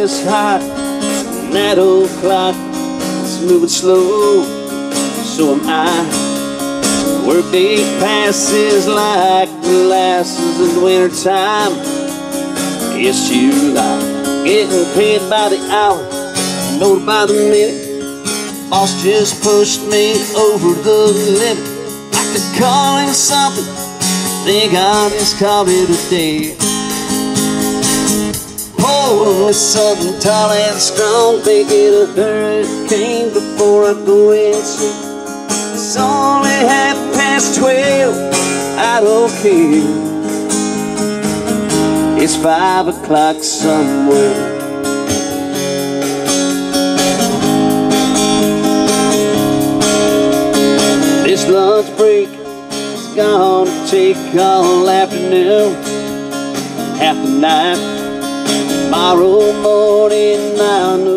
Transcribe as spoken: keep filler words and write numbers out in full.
is hot, and that old clock is moving slow. So am I. Workday passes like molasses in wintertime. It's July, getting paid by the hour, not by the minute. Boss just pushed me over the limit. I could call him something, think I'll just call it a day. Pour me something tall and strong, make it a hurricane before I go insane. It's only half past twelve, I don't care. It's five o'clock somewhere. This lunch break is gonna take all afternoon, half the night. Tomorrow morning I know